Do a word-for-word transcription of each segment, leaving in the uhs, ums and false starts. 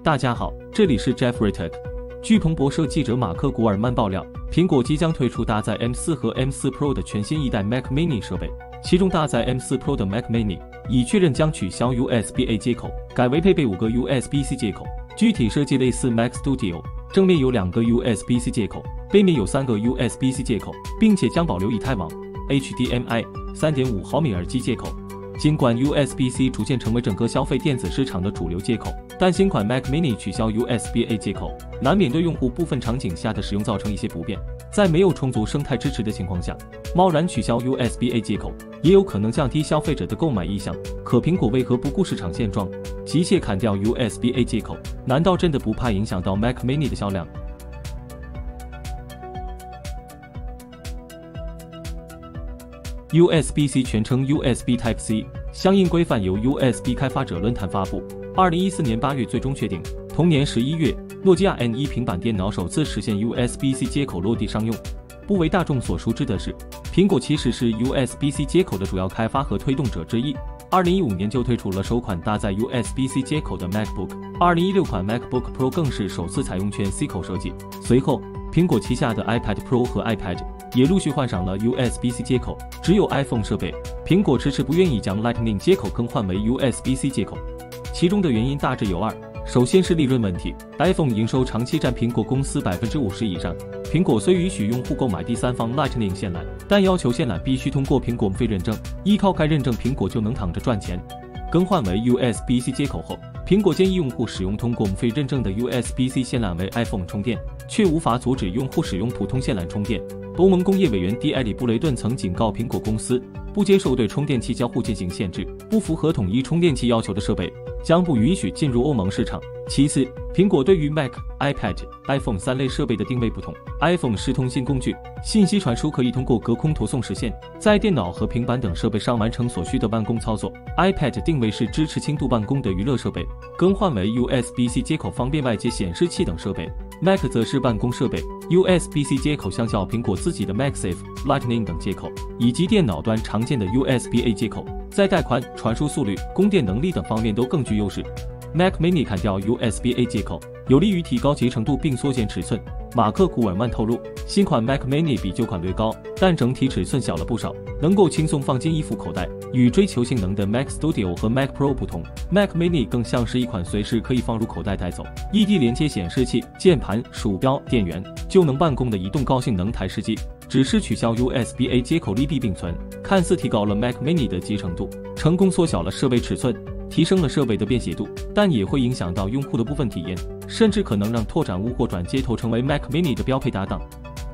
大家好，这里是 Jeffrey Tech。据彭博社记者马克·古尔曼爆料，苹果即将推出搭载 M 四 和 M 四 Pro 的全新一代 Mac Mini 设备，其中搭载 M 四 Pro 的 Mac Mini 已确认将取消 U S B A 接口，改为配备五个 U S B C 接口，具体设计类似 Mac Studio， 正面有两个 U S B C 接口，背面有三个 U S B C 接口，并且将保留以太网、H D M I 三点五 毫米耳机接口。尽管 U S B C 逐渐成为整个消费电子市场的主流接口，但新款 Mac Mini 取消 U S B A 接口，难免对用户部分场景下的使用造成一些不便。在没有充足生态支持的情况下，贸然取消 U S B A 接口，也有可能降低消费者的购买意向。可苹果为何不顾市场现状，急切砍掉 U S B A 接口？难道真的不怕影响到 Mac Mini 的销量？U S B C 全称 U S B Type C， 相应规范由 U S B 开发者论坛发布，二零一四年八月最终确定。同年十一月，诺基亚 N 一 平板电脑首次实现 U S B C 接口落地商用。不为大众所熟知的是，苹果其实是 U S B C 接口的主要开发和推动者之一。二零一五年就推出了首款搭载 U S B C 接口的 MacBook， 二零一六款 MacBook Pro 更是首次采用全 C 口设计。随后，苹果旗下的 iPad Pro 和 iPad也陆续换上了 U S B C 接口，只有 iPhone 设备，苹果迟迟不愿意将 Lightning 接口更换为 U S B C 接口。其中的原因大致有二，首先是利润问题 ，iPhone 营收长期占苹果公司百分之五十以上。苹果虽允许用户购买第三方 Lightning 线缆，但要求线缆必须通过苹果免费认证，依靠该认证，苹果就能躺着赚钱。更换为 U S B C 接口后，苹果建议用户使用通过免费认证的 U S B C 线缆为 iPhone 充电，却无法阻止用户使用普通线缆充电。欧盟工业委员蒂埃里布雷顿曾警告苹果公司，不接受对充电器交互进行限制，不符合统一充电器要求的设备将不允许进入欧盟市场。其次，苹果对于 Mac、iPad、iPhone 三类设备的定位不同。iPhone 是通信工具，信息传输可以通过隔空图送实现，在电脑和平板等设备上完成所需的办公操作。iPad 定位是支持轻度办公的娱乐设备，更换为 U S B C 接口方便外接显示器等设备。Mac 则是办公设备 ，U S B C 接口相较苹果自己的 MagSafe、Lightning 等接口，以及电脑端常见的 U S B A 接口，在带宽、传输速率、供电能力等方面都更具优势。Mac Mini 砍掉 U S B A 接口，有利于提高集成度并缩减尺寸。马克·古尔曼透露，新款 Mac Mini 比旧款略高，但整体尺寸小了不少，能够轻松放进衣服口袋。与追求性能的 Mac Studio 和 Mac Pro 不同， Mac Mini 更像是一款随时可以放入口袋带走，异地连接显示器、键盘、鼠标、电源就能办公的移动高性能台式机。只是取消 U S B A 接口利弊并存，看似提高了 Mac Mini 的集成度，成功缩小了设备尺寸，提升了设备的便携度，但也会影响到用户的部分体验，甚至可能让拓展坞或转接头成为 Mac Mini 的标配搭档。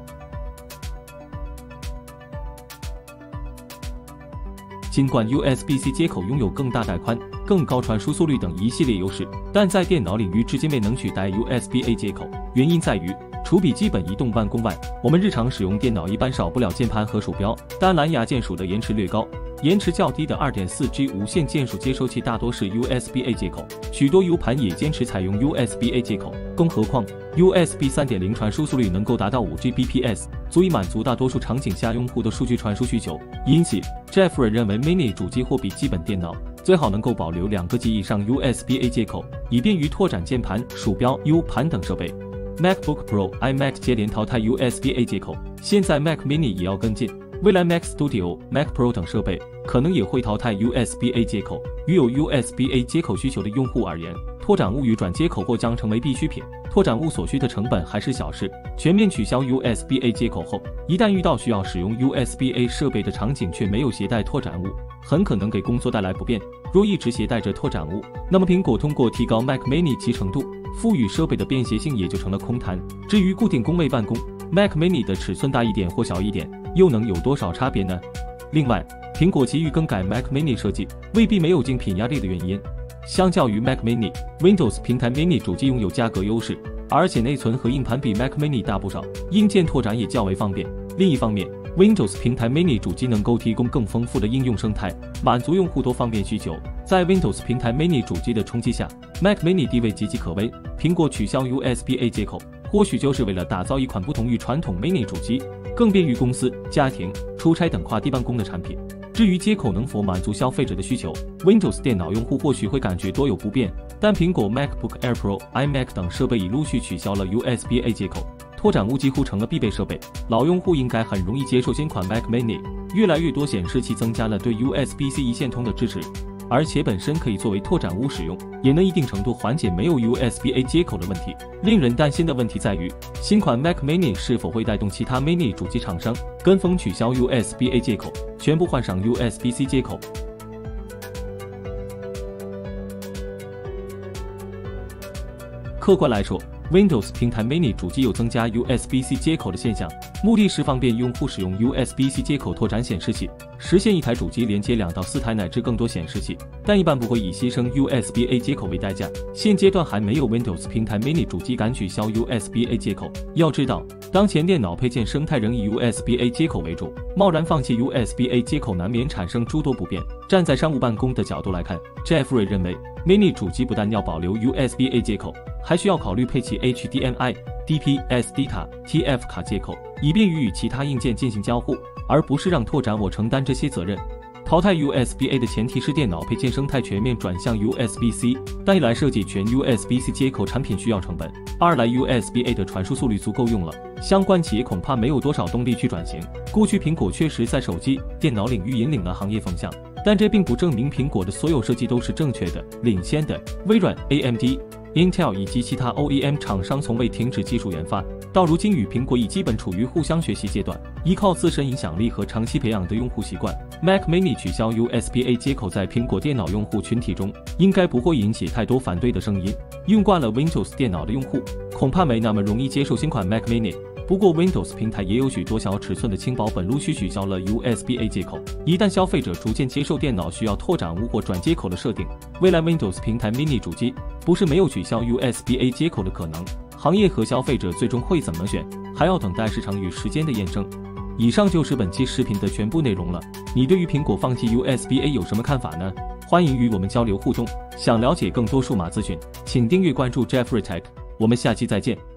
尽管 U S B C 接口拥有更大带宽、更高传输速率等一系列优势，但在电脑领域至今未能取代 U S B A 接口。原因在于，除比基本移动办公外，我们日常使用电脑一般少不了键盘和鼠标，但蓝牙键鼠的延迟略高。延迟较低的 二点四 G 无线键鼠接收器大多是 U S B A 接口，许多 U 盘也坚持采用 U S B A 接口。更何况 U S B 三点零 传输速率能够达到 五 G B P S， 足以满足大多数场景下用户的数据传输需求。因此 Jeffrey 认为 Mini 主机或笔记本电脑最好能够保留两个及以上 U S B A 接口，以便于拓展键盘、鼠标、U 盘等设备。MacBook Pro、iMac 接连淘汰 U S B A 接口，现在 Mac Mini 也要跟进。未来 Mac Studio、Mac Pro 等设备可能也会淘汰 U S B A 接口。与有 U S B A 接口需求的用户而言，拓展坞与转接口或将成为必需品。拓展坞所需的成本还是小事，全面取消 U S B A 接口后，一旦遇到需要使用 U S B A 设备的场景却没有携带拓展坞，很可能给工作带来不便。若一直携带着拓展坞，那么苹果通过提高 Mac Mini 集成度，赋予设备的便携性也就成了空谈。至于固定工位办公， Mac Mini 的尺寸大一点或小一点，又能有多少差别呢？另外，苹果急于更改 Mac Mini 设计，未必没有精品压力的原因。相较于 Mac Mini、Windows 平台 Mini 主机拥有价格优势，而且内存和硬盘比 Mac Mini 大不少，硬件拓展也较为方便。另一方面， Windows 平台 Mini 主机能够提供更丰富的应用生态，满足用户多方面需求。在 Windows 平台 Mini 主机的冲击下， Mac Mini 地位岌岌可危。苹果取消 U S B A 接口，或许就是为了打造一款不同于传统 Mini 主机，更便于公司、家庭、出差等跨地办公的产品。 至于接口能否满足消费者的需求 ，Windows 电脑用户或许会感觉多有不便，但苹果 MacBook Air Pro、iMac 等设备已陆续取消了 U S B A 接口，拓展坞几乎成了必备设备。老用户应该很容易接受新款 Mac Mini， 越来越多显示器增加了对 U S B C 一线通的支持。而且本身可以作为拓展坞使用，也能一定程度缓解没有 U S B A 接口的问题。令人担心的问题在于，新款 Mac Mini 是否会带动其他 Mini 主机厂商跟风取消 U S B A 接口，全部换上 U S B C 接口。客观来说， Windows 平台 Mini 主机有增加 U S B C 接口的现象，目的是方便用户使用 U S B C 接口拓展显示器，实现一台主机连接两到四台乃至更多显示器，但一般不会以牺牲 U S B A 接口为代价。现阶段还没有 Windows 平台 Mini 主机敢取消 U S B A 接口。要知道，当前电脑配件生态仍以 U S B A 接口为主，贸然放弃 U S B A 接口难免产生诸多不便。站在商务办公的角度来看 ，Jeffrey 认为 Mini 主机不但要保留 U S B A 接口，还需要考虑配齐 H D M I、D P、S D 卡、T F 卡接口，以便于与其他硬件进行交互，而不是让拓展我承担这些责任。淘汰 U S B A 的前提是电脑配件生态全面转向 U S B C， 但一来设计全 U S B C 接口产品需要成本，二来 U S B A 的传输速率足够用了，相关企业恐怕没有多少动力去转型。过去苹果确实在手机、电脑领域引领了行业风向，但这并不证明苹果的所有设计都是正确的、领先的。微软、A M D、Intel 以及其他 O E M 厂商从未停止技术研发，到如今与苹果已基本处于互相学习阶段，依靠自身影响力和长期培养的用户习惯。Mac Mini 取消 U S B A 接口在苹果电脑用户群体中应该不会引起太多反对的声音，用惯了 Windows 电脑的用户恐怕没那么容易接受新款 Mac Mini。不过 Windows 平台也有许多小尺寸的轻薄本陆续取消了 U S B A 接口，一旦消费者逐渐接受电脑需要拓展坞或转接口的设定，未来 Windows 平台 Mini 主机不是没有取消 U S B A 接口的可能。行业和消费者最终会怎么选，还要等待市场与时间的验证。以上就是本期视频的全部内容了，你对于苹果放弃 U S B A 有什么看法呢？欢迎与我们交流互动。想了解更多数码资讯，请订阅关注 Jeffrey Tech， 我们下期再见。